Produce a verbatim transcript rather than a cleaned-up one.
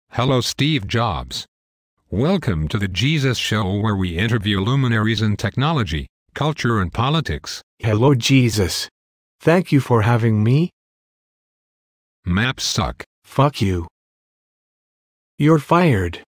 Hello, Steve Jobs. Welcome to the Jesus Show, where we interview luminaries in technology, culture, and politics. Hello, Jesus. Thank you for having me. Maps suck. Fuck you. You're fired.